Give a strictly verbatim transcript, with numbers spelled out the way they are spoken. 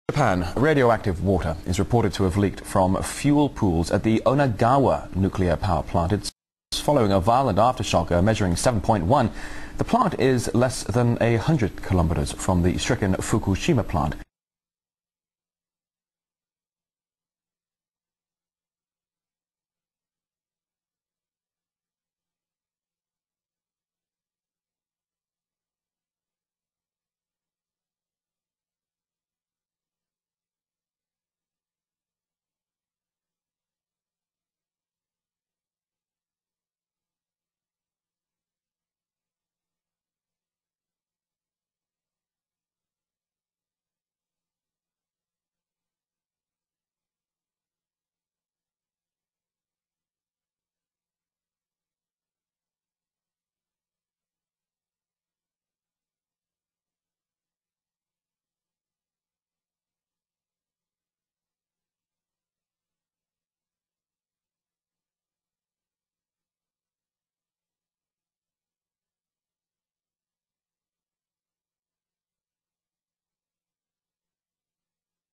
Japan, radioactive water is reported to have leaked from fuel pools at the Onagawa nuclear power plant. It's following a violent aftershock uh, measuring seven point one. The plant is less than a hundred kilometers from the stricken Fukushima plant.